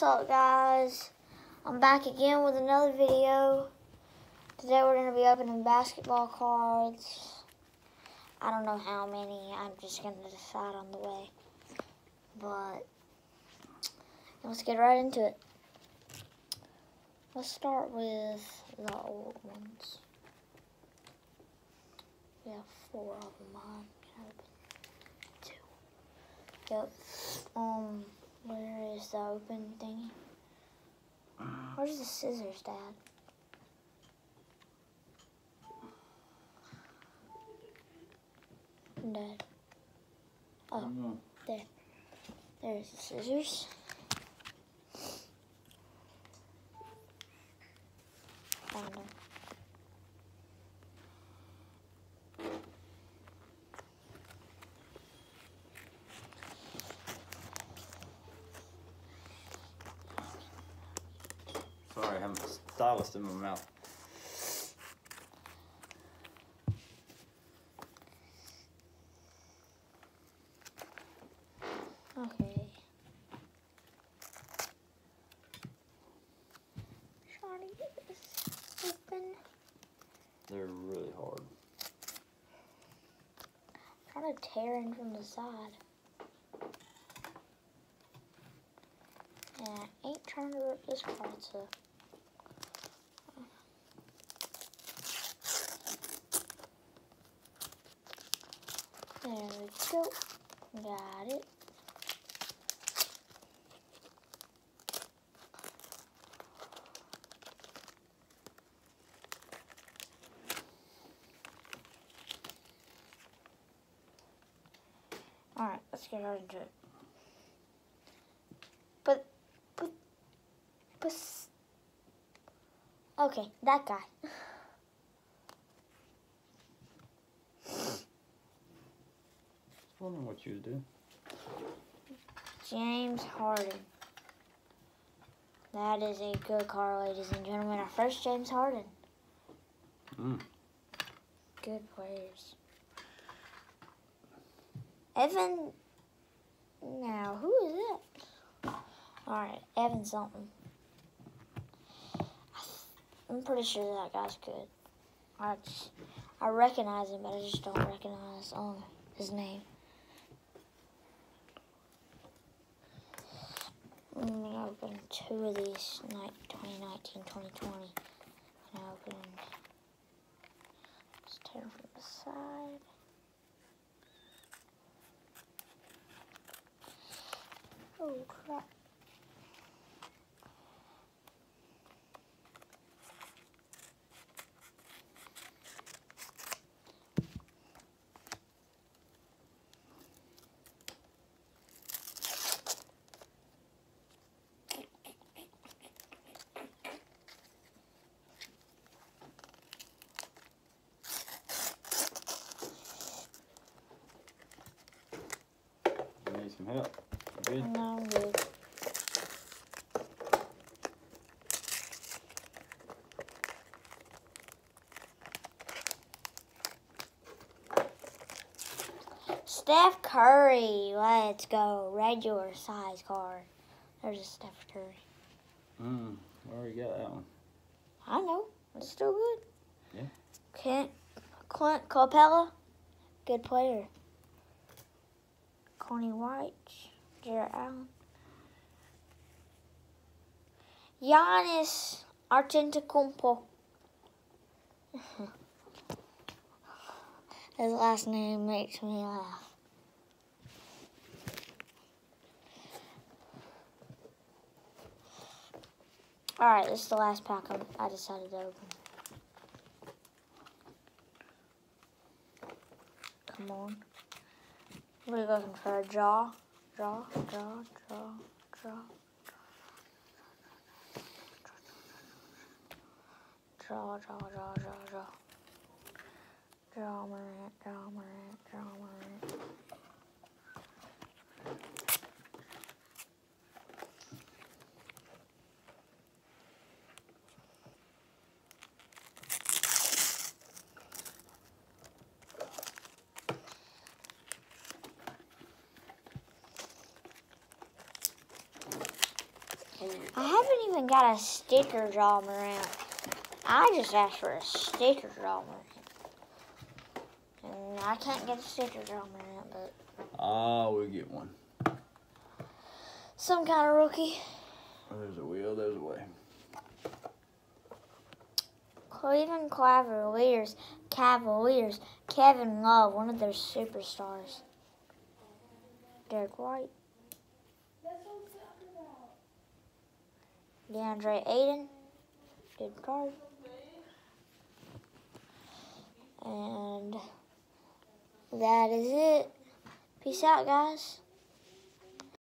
up, guys? I'm back again with another video. Today we're going to be opening basketball cards. I don't know how many. I'm just going to decide on the way. But let's get right into it. Let's start with the old ones. We have 4 of them on. Yep. Where is the open thingy? Where's the scissors, Dad? Dad. Oh, there. There's the scissors. Found them. Sorry, I have a stylus in my mouth. Okay. Trying to get this open. They're really hard. Trying to tear in from the side. Yeah, I ain't trying to rip this part, so. There we go. Got it. Alright, let's get right into it. Okay, that guy. I wondering what you would do. James Harden. That is a good card, ladies and gentlemen. Our first James Harden. Good players. Evan. Now, who is that? Alright, Evan something. I'm pretty sure that guy's good. I recognize him, but I just don't recognize his name. I'm going to open 2 of these, 2019, 2020. And I open, just tear them from the side. Oh, crap. You need some help. You good? No, I'm good. Steph Curry, let's go. Regular size card. There's a Steph Curry. I already got that one. I know. It's still good. Yeah. Clint Capella, good player. Connie White, Jarrett Allen. Giannis Antetokounmpo. His last name makes me laugh. Alright, this is the last pack I decided to open. Come on. We're looking for a draw. Draw. Draw Morant. I haven't even got a sticker drawn around. I just asked for a sticker drawn around. And I can't get a sticker drawn around, but... we'll get one. Some kind of rookie. There's a will, there's a way. Cleveland Cavaliers. Kevin Love, one of their superstars. Derek White. DeAndre Ayton. Good card. And that is it. Peace out, guys.